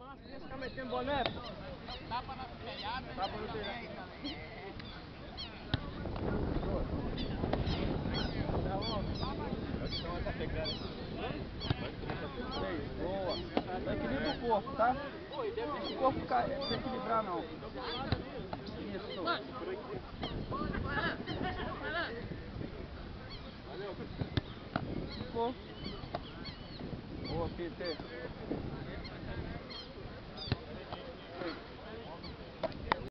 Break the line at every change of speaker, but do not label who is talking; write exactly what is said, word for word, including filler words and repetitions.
Tá metendo boné?
Tapa na telhada.
Tapa no telhado. Boa. Só equilibra o corpo, tá? Deixa o corpo ficar, se equilibrar não. Isso. Ficou. Boa, Peter.